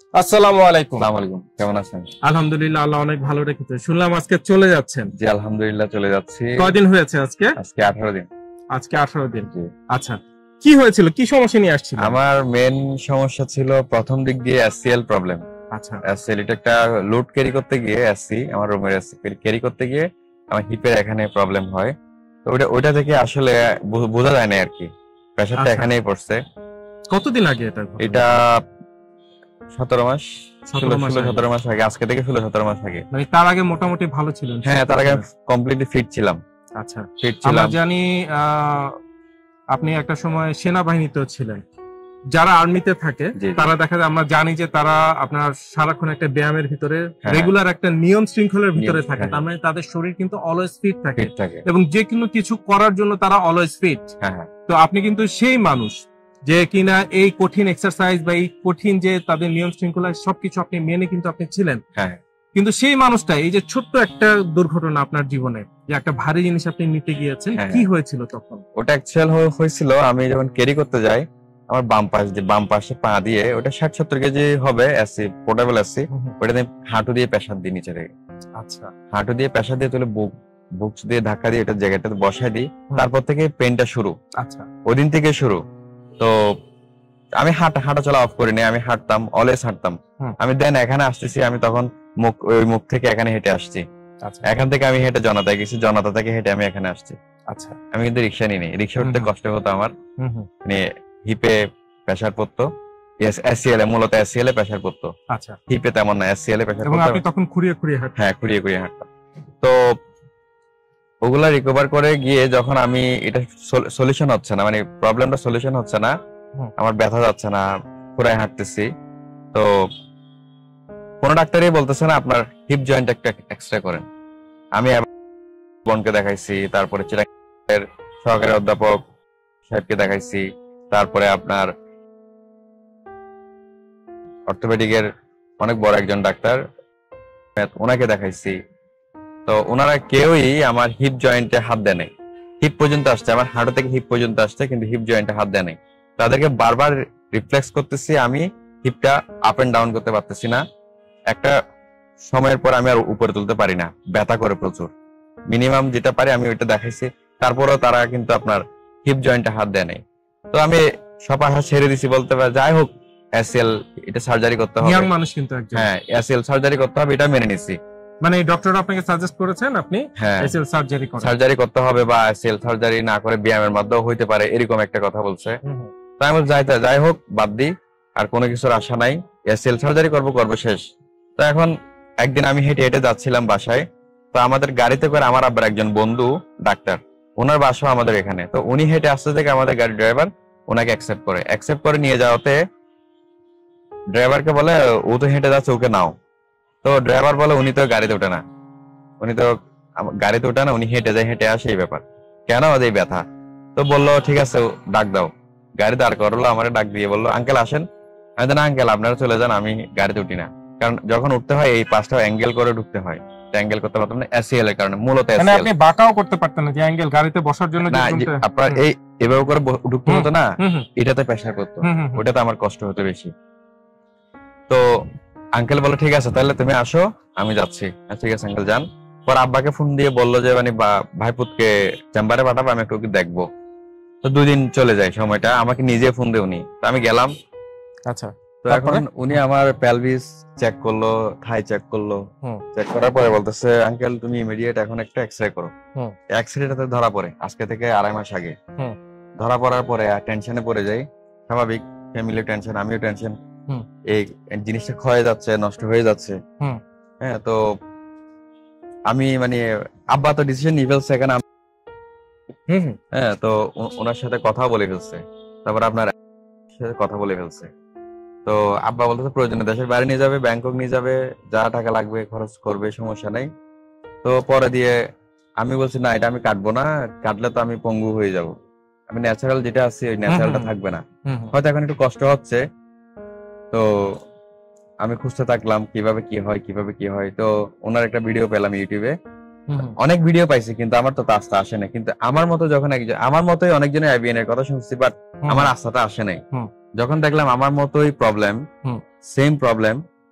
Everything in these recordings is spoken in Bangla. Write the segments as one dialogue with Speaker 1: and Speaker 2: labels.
Speaker 1: আসসালামু আলাইকুম।
Speaker 2: আসসালামু আলাইকুম, কেমন আছেন?
Speaker 1: আলহামদুলিল্লাহ, আল্লাহ অনেক ভালো রেখেছে। শুনলাম আজকে চলে যাচ্ছেন।
Speaker 2: জি আলহামদুলিল্লাহ চলে যাচ্ছি।
Speaker 1: কয়দিন হয়েছে আজকে?
Speaker 2: আজকে 18 দিন।
Speaker 1: আজকে 18 দিন। আচ্ছা, কি হয়েছিল, কি সমস্যা নিয়ে আসছিল?
Speaker 2: আমার মেন সমস্যা ছিল প্রথম দিক দিয়ে এসসিএল প্রবলেম।
Speaker 1: আচ্ছা,
Speaker 2: এসসিএল এটা একটা লোড ক্যারি করতে গিয়ে এসসি আমার রুমের এসসি ক্যারি করতে গিয়ে আমার হিপের এখানে প্রবলেম হয়। তো ওইটা থেকে আসলে বোঝা যায় না আর কি, প্রেসারটা এখানেই পড়ছে।
Speaker 1: কতদিন আগে এটা?
Speaker 2: এটা 17 মাস, 17 মাস আগে, আজকে থেকে 17 মাস আগে।
Speaker 1: মানে তার আগে মোটামুটি ভালো ছিলেন?
Speaker 2: হ্যাঁ, তার আগে কমপ্লিটলি ফিট ছিলাম।
Speaker 1: আচ্ছা,
Speaker 2: ফিট ছিলাম।
Speaker 1: আমরা জানি আপনি একটা সময় সেনাবাহিনীতেও ছিলেন। যারা আর্মিতে থাকে তারা দেখা যায়, আমরা জানি যে তারা আপনার সারাক্ষণ একটা ব্যায়ামের ভিতরে, রেগুলার একটা নিয়ম শৃঙ্খলার ভিতরে থাকে। তার মানে তাদের শরীর কিন্তু অলওয়েজ ফিট থাকে এবং যে কোনো কিছু করার জন্য তারা অলওয়েজ ফিট। তো আপনি কিন্তু সেই মানুষ যে কিনা এই কঠিন এক্সারসাইজ বা এই কঠিন যে তাদের নিয়ম শৃঙ্খলা সবকিছু আপনি মেনে কিন্তু আপনি ছিলেন। কিন্তু সেই মানুষটা এই যে ছোট্ট একটা দুর্ঘটনা আপনার জীবনে, যে একটা ভারী জিনিস আপনি নিতে গিয়েছেন, কি হয়েছিল তখন?
Speaker 2: ওটা অ্যাকচুয়াল হয়েছিল, আমি যখন ক্যারি করতে যাই আমার বাম পাশে পা দিয়ে, ওটা 60-70 কেজি হবে এসি, পোর্টেবল এসি, ওটা হাঁটু দিয়ে প্রেসার দিই নিচে থেকে।
Speaker 1: আচ্ছা,
Speaker 2: হাঁটু দিয়ে প্রেসার দিয়ে তুলে বুক দিয়ে ধাক্কা দিয়ে এটা জায়গাটাতে বসাই দিই। তারপর থেকে পেনটা শুরু।
Speaker 1: আচ্ছা,
Speaker 2: ওদিন থেকে শুরু। তো আমি হাঁটা চলা অফ করিনি, আমি হাঁটতাম, অলওয়েজ হাঁটতাম। আমি দেন এখানে আসতেছি, আমি তখন মুখ থেকে এখানে হেঁটে আসছি। এখান থেকে আমি হেঁটে জনতায় গেছি, জনতা থেকে হেঁটে আমি এখানে আসছি।
Speaker 1: আচ্ছা,
Speaker 2: আমি কিন্তু রিক্সা নিইনি, রিক্সা উঠতে কষ্ট হতো আমার, মানে হিপে প্রেসার পড়তো। এসসিএল মূলত এসসিএল এ প্রেসার পড়তো।
Speaker 1: আচ্ছা,
Speaker 2: হিপে তেমন না, এসসিএল এ প্রেসার পড়তো।
Speaker 1: আপনি তখন খুঁড়িয়ে হাঁটতেন?
Speaker 2: হ্যাঁ, খুঁড়িয়ে হাঁটতাম। তো ওগুলা রিকভার করে গিয়ে যখন আমি এটা সলিউশন হচ্ছে না, মানে প্রবলেমটা সলিউশন হচ্ছে না, আমার ব্যথা যাচ্ছে না, পুরাই হাঁটতেছি, তো কোন ডাক্তারই বলতেছে না আপনার হিপ জয়েন্ট একটা এক্সরে করেন। আমি বোনকে দেখাইছি, তারপরে চিরাগের সহকারী অধ্যাপক সাহেবকে দেখাইছি, তারপরে আপনার অর্থোপেডিকের অনেক বড় একজন ডাক্তার ওনাকে দেখাইছি। তো ওনারা কেউই আমার হিপ জয়েন্টে হাত দেয় নাই। হিপ পর্যন্ত আসছে, আমার হাঁটু থেকে হিপ পর্যন্ত আসছে, কিন্তু হিপ জয়েন্টে হাত দেয় নাই। তাদেরকে বারবার রিফ্লেক্স করতেছি, আমি হিপটা আপ এন্ড ডাউন করতে পারতেছি না। একটা সময়ের পর আমি আর উপরে তুলতে পারি না, ব্যথা করে প্রচুর। মিনিমাম যেটা পারি আমি ওইটা দেখাইছি, তারপরেও তারা কিন্তু আপনার হিপ জয়েন্টে হাত দেয় নাই। তো আমি সব আশা ছেড়ে দিছি বলতে পারি, যাই হোক এসএল এটা সার্জারি করতে হবে,
Speaker 1: ইয়াং মানুষ কিন্তু একজন,
Speaker 2: হ্যাঁ এসএল সার্জারি করতে হবে, এটা মেনে নিছি।
Speaker 1: মানে ডক্টর আপনাকে সাজেস্ট করেছেন আপনি এসএল সার্জারি
Speaker 2: করতে হবে, বা এসএল সার্জারি না করে ব্যায়ামের মাধ্যমে হইতে পারে, এরকম একটা কথা বলছে। তাই আমি যাই হোক বাদ দিই, আর কোনো কিছুর আশা নাই, এসএল সার্জারি করবো শেষ। তো এখন একদিন আমি হেঁটে যাচ্ছিলাম বাসায়, তো আমাদের গাড়িতে করে আমার আব্বার একজন বন্ধু ডাক্তার, ওনার বাসা আমাদের এখানে। তো উনি হেঁটে আসতে থেকে আমাদের গাড়ির ড্রাইভার ওনাকে অ্যাকসেপ্ট করে নিয়ে যাওয়াতে ড্রাইভারকে বলে ও তো হেঁটে যাচ্ছে, ওকে নাও। তো ড্রাইভার বলে উনি তো গাড়িতে ওঠে না, উনি হেঁটে আসে, এই ব্যাপার কেন এই ব্যথা। তো বললো ঠিক আছে ডাক দাও, গাড়ি দাঁড় করলো, আমার ডাক দিয়ে বললো আঙ্কেল আসেন। আমি তো না আঙ্কেল আপনারা চলে যান, আমি গাড়িতে উঠি না, কারণ যখন উঠতে হয় এই পাঁচটা অ্যাঙ্গেল করে ঢুকতে হয়, অ্যাঙ্গেল করতে পারতাম না এসিএল এর কারণে, মূলত
Speaker 1: আপনি বাঁকাও করতে পারতেন না, যে অ্যাঙ্গেল গাড়িতে বসার জন্য
Speaker 2: আপনার এভাবে করে ঢুকতে হতো না, এটাতে প্রেসার করতো, ওটাতে আমার কষ্ট হতো বেশি। তো আঙ্কেল বলে ঠিক আছে তাহলে তুমি আসো, আমি যাচ্ছি। ঠিক আছে আঙ্কেল যান। পর আব্বাকে ফোন দিয়ে বললো যে মানে ভাইপুতকে চেম্বারে পাঠাবো, আমি একটু দেখবো। তো 2 দিন চলে যায় সময়টা, আমাকে নিজে ফোন দিয়ে উনি, তো আমি গেলাম।
Speaker 1: আচ্ছা,
Speaker 2: তো এখন উনি আমার পেলভিস চেক করলো, থাই চেক করলো, চেক করার পরে বলতেছে আঙ্কেল তুমি ইমিডিয়েট এখন একটা এক্সরে করো। এক্সরেটাতে ধরা পড়ে আজকে থেকে 2.5 মাস আগে। ধরা পড়ার পরে টেনশনে পড়ে যাই, স্বাভাবিক, ফ্যামিলি টেনশন, আমিও টেনশন, এই জিনিসটা ক্ষয়ে যাচ্ছে, নষ্ট হয়ে যাচ্ছে। হ্যাঁ, তো আমি মানে আব্বা তো ডিসিশন নিয়ে ফেলছে এখানে। হ্যাঁ, তো ওনার সাথে কথা বলে ফেলছে, তারপর আপনার সাথে কথা বলে ফেলছে। তো আব্বা বলতেছে প্রয়োজনে দেশের বাইরে নিয়ে যাবে, ব্যাংকক নিয়ে যাবে, যা টাকা লাগবে খরচ করবে, সমস্যা নেই। তো পরে দিয়ে আমি বলছি না এটা আমি কাটবো না, কাটলে তো আমি পঙ্গু হয়ে যাব, আমি ন্যাচারাল যেটা আছে ওই ন্যাচারালটা থাকবে না, হয়তো এখন একটু কষ্ট হচ্ছে। তো আমি খুঁজতে থাকলাম কিভাবে কি হয়। তো ওনার একটা ভিডিও পেলাম ইউটিউবে, অনেক ভিডিও পাইছি কিন্তু আমার তো আস্থা আসে না। কিন্তু আমার মতো যখন আমার মতোই অনেকজনের আইবিএন এর কথা শুনছি, বাট আমার আস্থাটা আসে নাই। যখন দেখলাম আমার মতোই প্রবলেম, সেম প্রবলেম।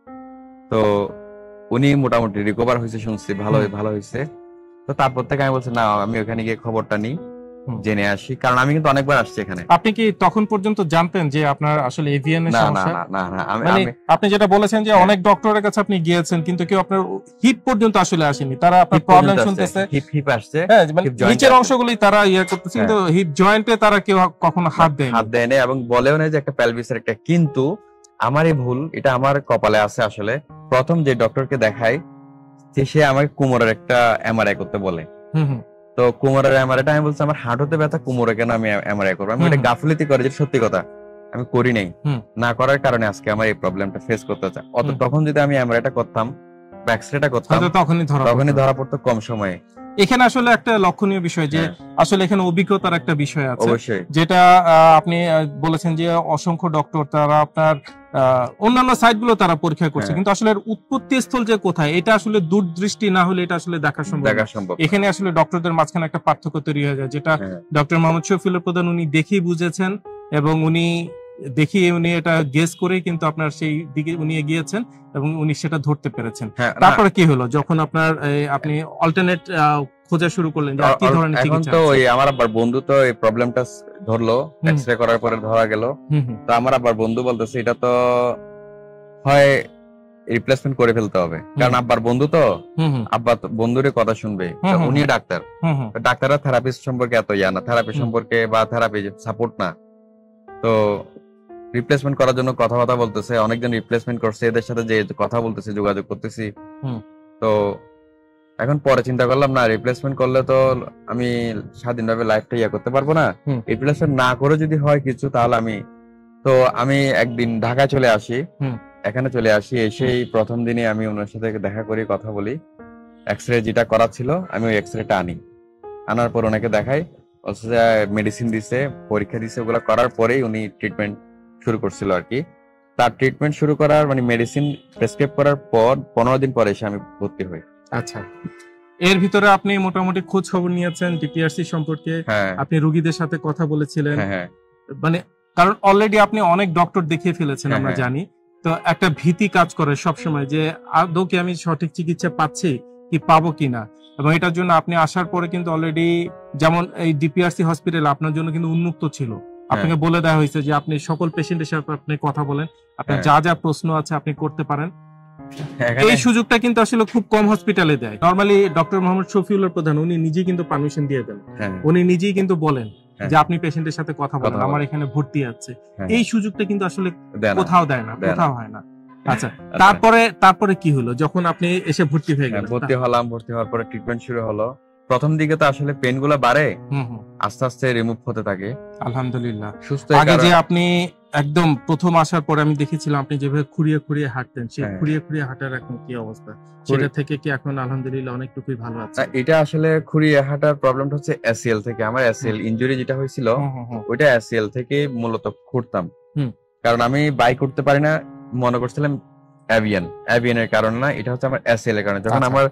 Speaker 2: তো উনি মোটামুটি রিকভার হয়েছে শুনছি, ভালো হয়েছে। তো তারপর থেকে আমি বলছি না, আমি ওখানে গিয়ে খবরটা নিই, জেনে আসি, কারণ আমি কিন্তু অনেকবার আসছি এখানে।
Speaker 1: আপনি কি তখন পর্যন্ত জানতেন যে আপনার আসলে এভিএন এর সমস্যা?
Speaker 2: না,
Speaker 1: মানে আপনি যেটা বলেছেন যে অনেক ডক্টরের কাছে আপনি গিয়েছেন, কিন্তু কেউ আপনার হিপ পর্যন্ত আসলে আসেনি, তারা আপনার প্রবলেম শুনতেছে,
Speaker 2: হিপ আসছে,
Speaker 1: নিচের অংশগুলোই তারা ইয়ে করতেছে, কিন্তু হিপ জয়েন্টে তারা কেউ কখনো হাত দেয়নি
Speaker 2: এবং বলেও না যে একটা পেলভিসের একটা। কিন্তু আমারই ভুল, এটা আমার কপালে আছে আসলে। প্রথম যে ডক্টরকে দেখাই সে আমাকে কোমরের একটা এমআরআই করতে বলে। তো কোমরের এমআরআইটা আমি বলছি আমার হাঁটুতে ব্যথা, কোমরে কেন আমি এমআরআই করবো? আমি এটা গাফিলতি করে, যেটা সত্যি কথা আমি করি নাই, না করার কারণে আজকে আমার এই প্রবলেমটা ফেস করতে হচ্ছে। তখন যদি আমি এমআরআইটা করতাম বা এক্সরেটা করতাম তখনই ধরা পড়তো কম সময়ে।
Speaker 1: এখানে আসলে একটা লক্ষণীয় বিষয় যে আসলে এখানে অভিজ্ঞতার একটা বিষয় আছে,
Speaker 2: অবশ্যই।
Speaker 1: যেটা আপনি বলেছেন যে অসংখ্য ডক্টর তারা আপনার অন্যান্য সাইট গুলো তারা পরীক্ষা করছে, কিন্তু আসলে উৎপত্তি স্থল যে কোথায় এটা আসলে দূরদৃষ্টি না হলে এটা আসলে দেখা সম্ভব। এখানে আসলে ডক্টরদের মাঝখানে একটা পার্থক্য তৈরি হয়ে যায়, যেটা ডক্টর মোহাম্মদ শফিউল প্রধান উনি দেখেই বুঝেছেন, এবং উনি এটা গেস করে কিন্তু আপনার সেই দিকে উনি এগিয়েছেন এবং উনি সেটা ধরতে পেরেছেন। তারপরে কি হলো যখন আপনি অল্টারনেট খোঁজা শুরু করলেন যে কি ধরনের চিকিৎসা?
Speaker 2: এখন তো ওই আমার আবার বন্ধু তো এই প্রবলেমটা ধরলো, এক্সরে করার পরে ধরা গেল। তো আমার আবার বন্ধু বলতেছে এটা তো হয় রিপ্লেসমেন্ট করে ফেলতে হবে, কারণ আব্বার বন্ধু তো, আব্বা বন্ধুরে কথা শুনবে, উনি ডাক্তার, ডাক্তাররা থেরাপিস্ট সম্পর্কে এত না, থেরাপি সম্পর্কে বা থেরাপি সাপোর্ট না। তো রিপ্লেসমেন্ট করার জন্য কথাবার্তা বলতেছে, অনেকজন রিপ্লেসমেন্ট করছে, এদের সাথে যে কথা বলতেছি, যোগাযোগ করতেছি। তো এখন পরে চিন্তা করলাম না, রিপ্লেসমেন্ট করলে তো আমি স্বাধীনভাবে লাইফটা করতে পারবো না। রিপ্লেসমেন্ট না করে যদি হয় কিছু, তাহলে আমি একদিন ঢাকায় চলে আসি, এখানে চলে আসি। এসেই প্রথম দিনে আমি ওনার সাথে দেখা করি, কথা বলি, এক্সরে যেটা করা ছিল আমি ওই এক্সরেটা আনার পর ওনাকে দেখাই, মেডিসিন দিছে, পরীক্ষা দিছে, ওগুলো করার পরেই উনি ট্রিটমেন্ট শুরু করছিল আর কি। তার ট্রিটমেন্ট শুরু করার মানে মেডিসিন প্রেসক্রাইব করার পর 15 দিন পরে এসে আমি ভর্তি হই।
Speaker 1: আচ্ছা, এর ভিতরে আপনি মোটামুটি খোঁজ খবর নিয়েছেন ডিপিআরসি সম্পর্কে, আপনি রোগীদের সাথে কথা বলেছিলেন, মানে কারণ অলরেডি আপনি অনেক ডক্টর দেখিয়ে ফেলেছেন আমরা জানি। তো একটা ভীতি কাজ করে সবসময় যে আদৌ কি আমি সঠিক চিকিৎসা পাচ্ছি কি পাবো কিনা, এবং এটার জন্য আপনি আসার পরে কিন্তু অলরেডি যেমন এই ডিপিআরসি হসপিটাল আপনার জন্য কিন্তু উন্মুক্ত ছিল, আপনাকে বলে দেওয়া হয়েছে যে আপনি সকল পেশেন্টের সাথে আপনি কথা বলেন, আপনার যা যা প্রশ্ন আছে আপনি করতে পারেন। এই সুযোগটা কিন্তু আসলে খুব কম হসপিটালে দেয়। নরমালি ডক্টর মোহাম্মদ শফিউল প্রধান উনি নিজেই কিন্তু পারমিশন দিয়ে দেন, উনি নিজেই কিন্তু বলেন যে আপনি পেশেন্টের সাথে কথা বলেন, আমার এখানে ভর্তি আছে। এই সুযোগটা কিন্তু আসলে কোথাও দেয় না, কোথাও হয় না। আচ্ছা, তারপরে কি হলো যখন আপনি এসে ভর্তি হয়ে গেলেন?
Speaker 2: ভর্তি হলাম, ভর্তি হওয়ার পরে ট্রিটমেন্ট শুরু হলো। প্রথম দিকে তো আসলে পেন গুলো বাড়ে, আস্তে আস্তে রিমুভ হতে থাকে।
Speaker 1: আলহামদুলিল্লাহ। আগে যে আপনি একদম প্রথম আসার পরে আমি দেখেছিলাম আপনি যেভাবে খুঁড়িয়ে খুঁড়িয়ে হাঁটতেন, সেই খুঁড়িয়ে খুঁড়িয়ে হাঁটার এখন কি অবস্থা? সেটা থেকে কি এখন আলহামদুলিল্লাহ অনেকটুকুই ভালো আছে?
Speaker 2: এটা আসলে খুঁড়িয়ে হাঁটার প্রবলেমটা হচ্ছে এসিএল থেকে। আমার এসিএল ইনজুরি যেটা হয়েছিল ওইটা এসিএল থেকে মূলত খুঁড়তাম, কারণ আমি বাইক উঠতে পারি না, মনে করছিলাম অ্যাভিয়ানের কারণে না, এটা হচ্ছে আমার এসিএল এর কারণে। যখন আমার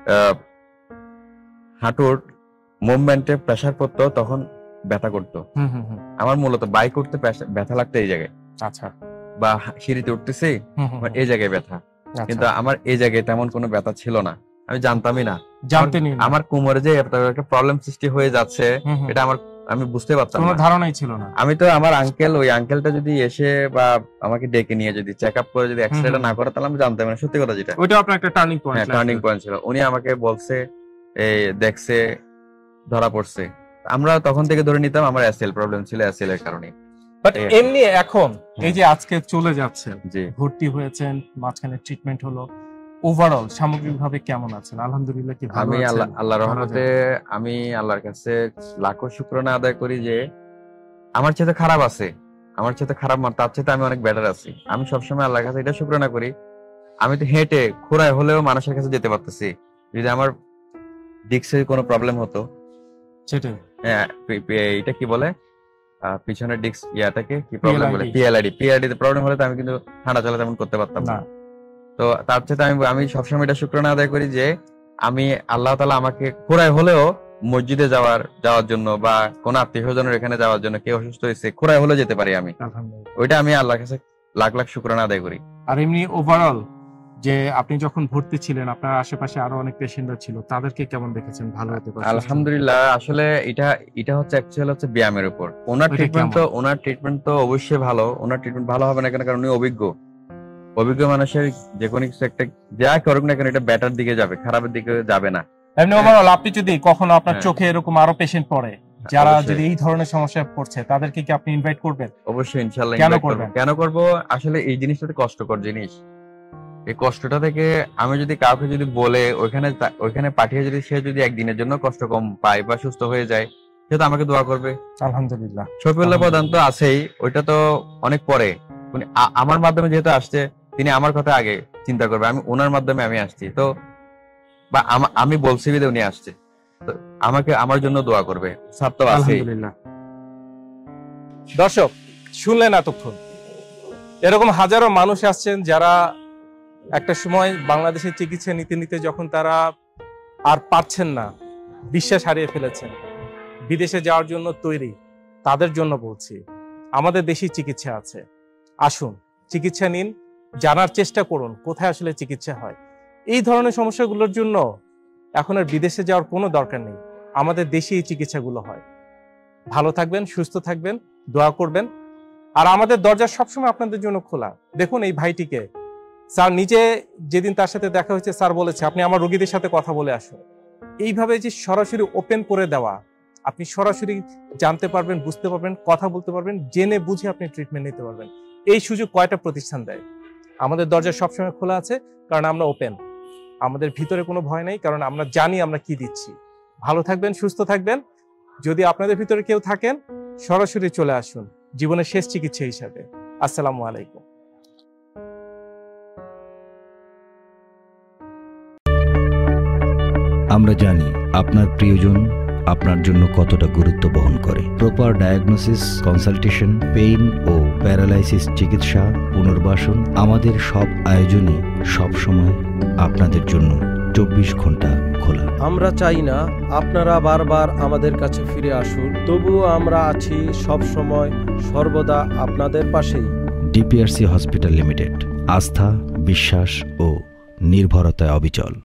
Speaker 2: হাঁটুর মুভমেন্টে প্রেসার পড়তো তখন ব্যথা করতো। আমার মূলত বাইক উঠতে ব্যথা লাগতো এই জায়গায়, আচ্ছা, বা সিঁড়িতে উঠতেছি এই জায়গায় ব্যথা, কিন্তু আমার এই জায়গায় তেমন কোনো ব্যথা ছিল না, আমি জানতামই না, আমার কোমরে যে একটা প্রবলেম সৃষ্টি হয়ে যাচ্ছে এটা আমি বুঝতে পারতাম না,
Speaker 1: ধারণাই ছিল না।
Speaker 2: আমি তো আমার ওই আঙ্কেলটা যদি এসে বা আমাকে ডেকে নিয়ে যদি চেক আপ করে যদি এক্সরেটা না করে তাহলে আমি জানতাম না, সত্যি কথা যেটা,
Speaker 1: ওইটা আপনার একটা টার্নিং পয়েন্ট।
Speaker 2: হ্যাঁ, টার্নিং পয়েন্ট ছিল। উনি আমাকে বলছে দেখছে, ধরা পড়ছে, আমরা তখন থেকে ধরে নিতাম আমার এসএল প্রবলেম ছিল, এসএল এর কারণে।
Speaker 1: বাট এমনি এখন এই যে আজকে চলে যাচ্ছেন, ভর্তি হয়েছেন, মাঝখানে ট্রিটমেন্ট হলো, ওভারঅল সামগ্রিকভাবে কেমন আছেন? আলহামদুলিল্লাহ কি ভালো আছেন?
Speaker 2: আমি আল্লাহর রহমতে আমি আল্লাহর কাছে লাখো শুকরানা আদায় করি যে আমার চেয়ে খারাপ আছে, আমার চেয়ে খারাপ তার চেয়ে আমি অনেক বেটার আছি। আমি সবসময় আল্লাহর কাছে এটা শুকরানা করি, আমি তো হেঁটে খোঁড়ায় হলেও মানুষের কাছে যেতে পারতেছি। যদি আমার ডিস্কের কোনো প্রবলেম হতো, সেটা এটা কি বলে পিছনের ডিস্ক ইয়াটাকে কি প্রবলেম বলে, পিএলআইডি তে প্রবলেম হলে তো আমি কিন্তু হাঁটা চলা তেমন করতে পারতাম না। তো তার চেয়ে আমি সবসময় এটা শুকরানা আদায় করি যে আমি আল্লাহ তাআলা আমাকে খোঁড়ায় হলেও মসজিদে যাওয়ার জন্য বা কোন আত্মীয় স্বজনের এখানে যাওয়ার জন্য, কেউ অসুস্থ হয়েছে খোঁড়ায় হলেও যেতে পারি আমি, ওইটা আমি আল্লাহর কাছে লাখ লাখ শুকরানা আদায় করি।
Speaker 1: আর এমনি ওভারঅল যে আপনি যখন ভর্তি ছিলেন আপনার আশেপাশে আরো অনেক পেশেন্টরা ছিল, তাদেরকে কেমন দেখেছেন ভালো হতে পারে?
Speaker 2: আলহামদুলিল্লাহ, আসলে এটা হচ্ছে অ্যাকচুয়ালি হচ্ছে ব্যায়ামের উপর। ওনার ট্রিটমেন্ট তো অবশ্যই ভালো। ওনার ট্রিটমেন্ট ভালো হবে না কেন, কারণ উনি অভিজ্ঞ মানুষের যে কোনো কিছু একটা যা করুক না কেন এটা বেটার দিকে যাবে, খারাপের দিকে যাবে না।
Speaker 1: এমনি ওভারঅল আপনি যদি কখনো আপনার চোখে এরকম আরো পেশেন্ট পড়ে যারা যদি এই ধরনের সমস্যায় পড়ছে, তাদেরকে কি আপনি ইনভাইট করবেন?
Speaker 2: অবশ্যই, ইনশাআল্লাহ ইনভাইট করব। কেন করব? আসলে এই জিনিসটা কষ্টকর জিনিস। এই কষ্টটা থেকে আমি যদি কাউকে যদি বলে ওইখানে পাঠিয়ে যদি সে যদি একদিনের জন্য কষ্ট কম পায় বা সুস্থ হয়ে যায়, সে তো আমাকে দোয়া করবে।
Speaker 1: আলহামদুলিল্লাহ।
Speaker 2: শফিউল্লাহ প্রধান তো আছেই, ওইটা তো অনেক পরে। আমার মাধ্যমে যেহেতু আসছে, তিনি আমার কথা আগে চিন্তা করবে, আমি ওনার মাধ্যমে আমি আসছি তো, বা আমি বলছি যে উনি আসছে, তো আমাকে আমার জন্য দোয়া করবে। স্যার তো আছেই।
Speaker 1: আলহামদুলিল্লাহ। দর্শক শুনলেন এতক্ষণ, এরকম হাজারো মানুষ আসছেন যারা একটা সময় বাংলাদেশের চিকিৎসা নিতে নিতে যখন তারা আর পারছেন না, বিশ্বাস হারিয়ে ফেলেছেন, বিদেশে যাওয়ার জন্য তৈরি, তাদের জন্য বলছি আমাদের দেশি চিকিৎসা আছে। আসুন চিকিৎসা নিন, জানার চেষ্টা করুন কোথায় আসলে চিকিৎসা হয়। এই ধরনের সমস্যাগুলোর জন্য এখন আর বিদেশে যাওয়ার কোনো দরকার নেই, আমাদের দেশে এই চিকিৎসাগুলো হয়। ভালো থাকবেন, সুস্থ থাকবেন, দোয়া করবেন। আর আমাদের দরজা সবসময় আপনাদের জন্য খোলা। দেখুন এই ভাইটিকে স্যার নিজে যেদিন তার সাথে দেখা হয়েছে, স্যার বলেছে আপনি আমার রোগীদের সাথে কথা বলে আসুন। এইভাবে যে সরাসরি ওপেন করে দেওয়া, আপনি সরাসরি জানতে পারবেন, বুঝতে পারবেন, কথা বলতে পারবেন, জেনে বুঝে আপনি ট্রিটমেন্ট নিতে পারবেন। এই সুযোগ কয়টা প্রতিষ্ঠান দেয়? আমাদের দরজা সবসময় খোলা আছে, কারণ আমরা ওপেন। আমাদের ভিতরে কোনো ভয় নেই, কারণ আমরা জানি আমরা কি দিচ্ছি। ভালো থাকবেন, সুস্থ থাকবেন। যদি আপনাদের ভিতরে কেউ থাকেন, সরাসরি চলে আসুন জীবনের শেষ চিকিৎসা হিসাবে। আসসালামু আলাইকুম।
Speaker 3: আমরা জানি আপনার প্রিয়জন আপনার জন্য কতটা গুরুত্ব বহন করে। প্রপার ডায়াগনোসিস, কনসালটেশন, পেইন ও প্যারালাইসিস চিকিৎসা, পুনর্বাসন, আমাদের সব আয়োজনই সবসময় আপনাদের জন্য 24 ঘন্টা খোলা।
Speaker 4: আমরা চাই না আপনারা বারবার আমাদের কাছে ফিরে আসুন, তবুও আমরা আছি সব সময় সর্বদা আপনাদের পাশেই।
Speaker 3: ডিপিআরসি হসপিটাল লিমিটেড, আস্থা, বিশ্বাস ও নির্ভরতায় অবিচল।